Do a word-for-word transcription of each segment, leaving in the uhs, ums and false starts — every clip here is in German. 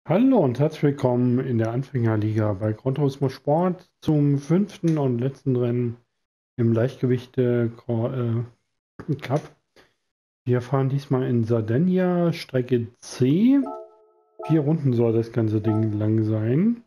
Hallo und herzlich willkommen in der Anfängerliga bei Gran Turismo Sport zum fünften und letzten Rennen im Leichtgewichte äh, Cup. Wir fahren diesmal in Sardinia, Strecke C. Vier Runden soll das ganze Ding lang sein.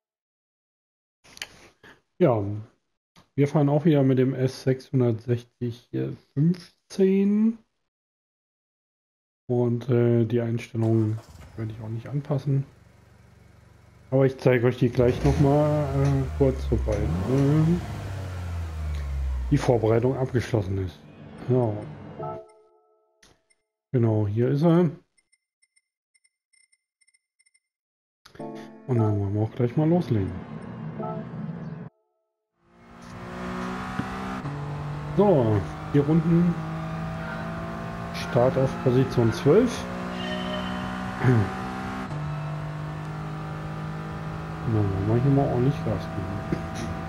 Ja, wir fahren auch wieder mit dem S sechshundertsechzig fünfzehn und äh, die Einstellungen werde ich auch nicht anpassen. Aber ich zeige euch die gleich nochmal äh, kurz, sobald äh, die Vorbereitung abgeschlossen ist. Ja. Genau, hier ist er. Und dann wollen wir auch gleich mal loslegen. So, vier Runden. Start auf Position zwölf. Und dann wollen wir hier mal ordentlich Gas geben.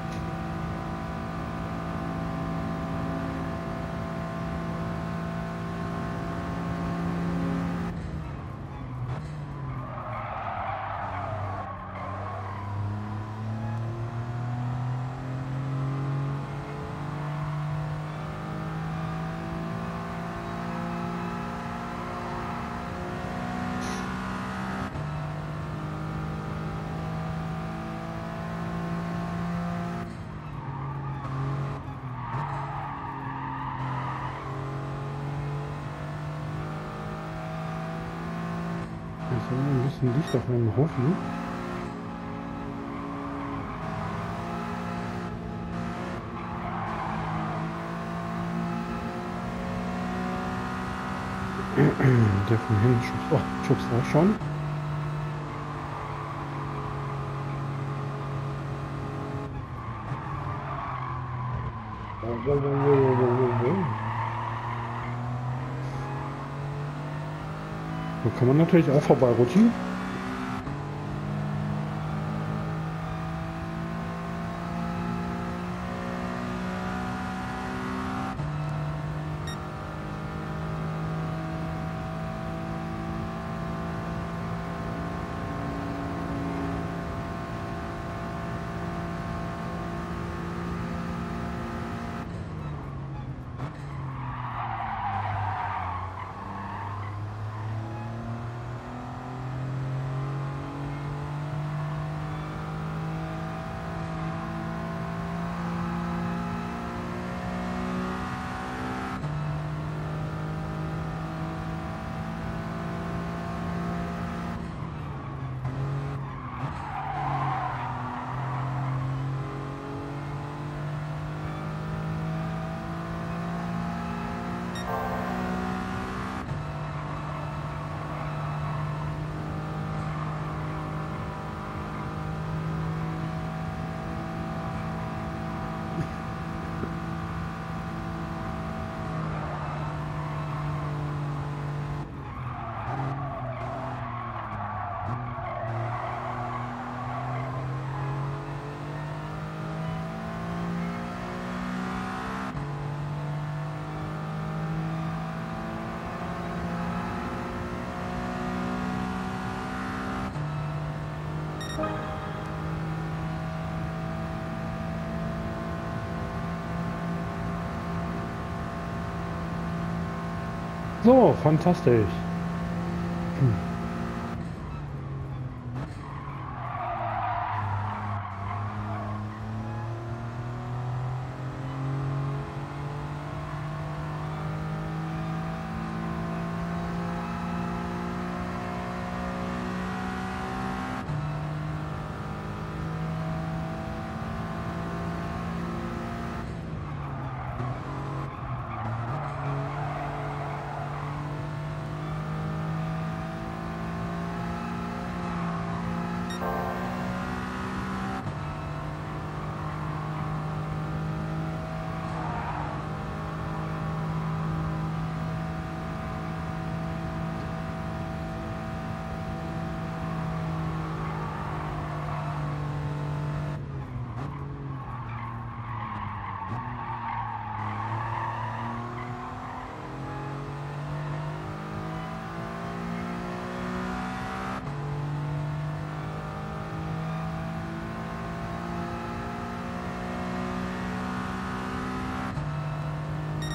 Jetzt haben wir ein bisschen Licht auf einem Haufen. Der von hinten schubst, oh, schubst auch schon. So kann man natürlich auch vorbeirutschen. So, fantastisch. Hm.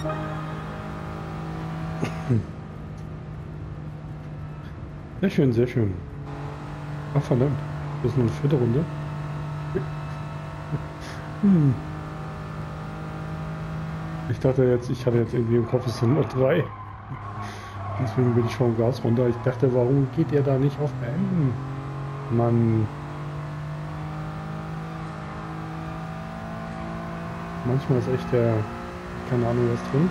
Sehr schön, sehr schön. Ach verdammt, das ist nur eine vierte Runde. Hm. Ich dachte jetzt, ich hatte jetzt irgendwie im Kopf, es sind nur drei. Deswegen bin ich vom Gas runter. Ich dachte, warum geht ihr da nicht auf Beenden? Mann. Manchmal ist echt der, keine Ahnung, was drin.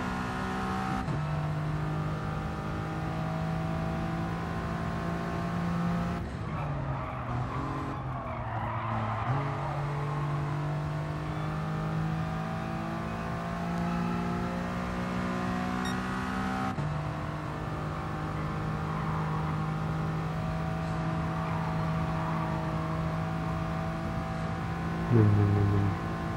Mann, Mann, Mann, Mann.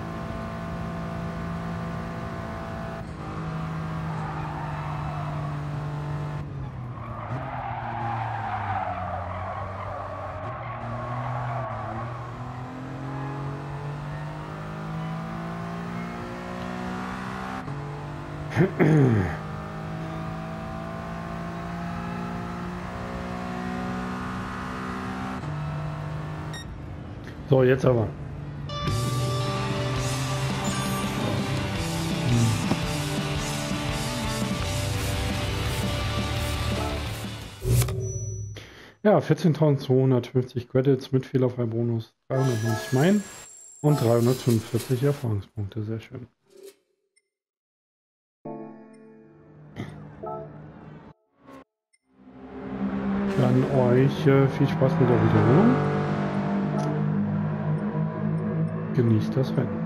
So, jetzt aber. Ja, vierzehntausendzweihundertfünfzig Credits mit fehlerfrei Bonus, dreihundertneunzig Meilen und dreihundertfünfundvierzig Erfahrungspunkte. Sehr schön. Dann euch äh, viel Spaß mit der Wiederholung. Genießt das Rennen.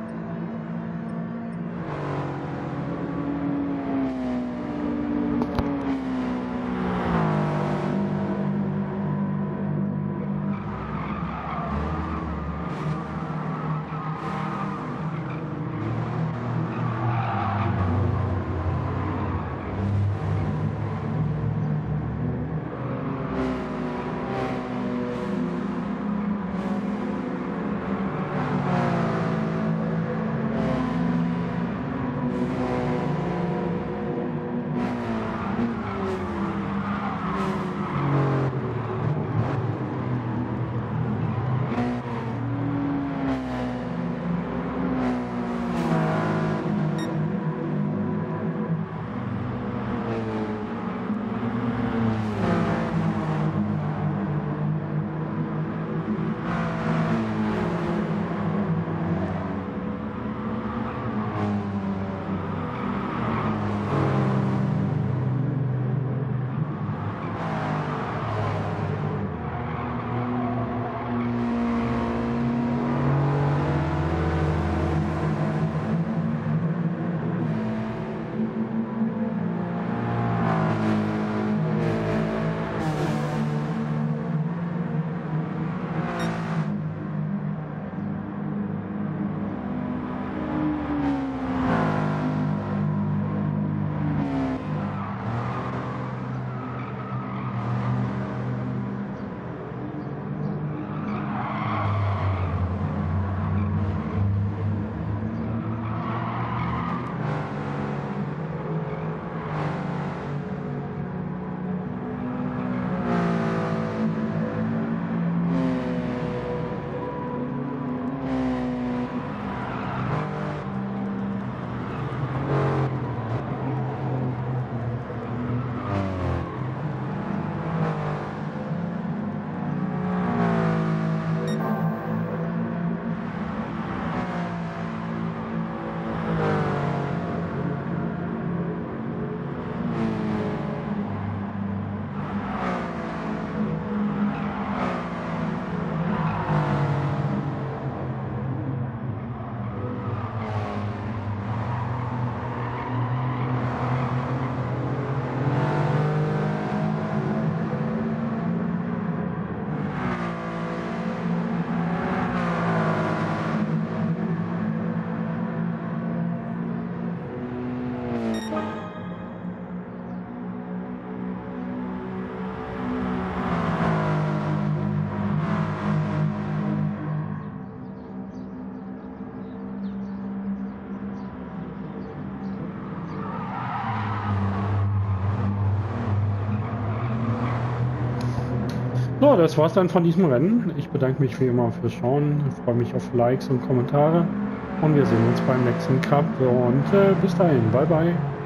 So, das war's dann von diesem Rennen. Ich bedanke mich wie immer fürs Schauen. Ich freue mich auf Likes und Kommentare. Und wir sehen uns beim nächsten Cup. Und äh, bis dahin. Bye, bye.